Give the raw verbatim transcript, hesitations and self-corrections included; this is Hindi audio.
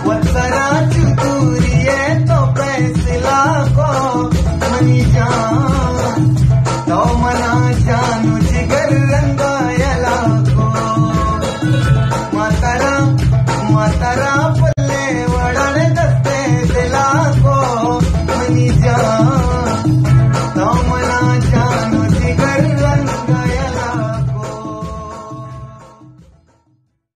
वत्सराची तुरी तो पैसला को मनी जान तो मना जानू जिगर रंगायला को मातारा मातारा